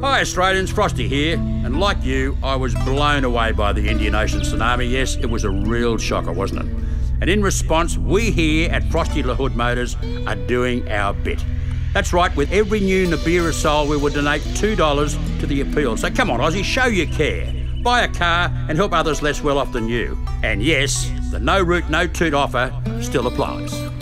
Hi Australians, Frosty here, and like you, I was blown away by the Indian Ocean tsunami. Yes, it was a real shocker, wasn't it? And in response, we here at Frosty LaHood Motors are doing our bit. That's right, with every new Nibiru sold, we will donate $2 to the appeal. So come on, Aussie, show your care. Buy a car and help others less well off than you. And yes, the no root, no toot offer still applies.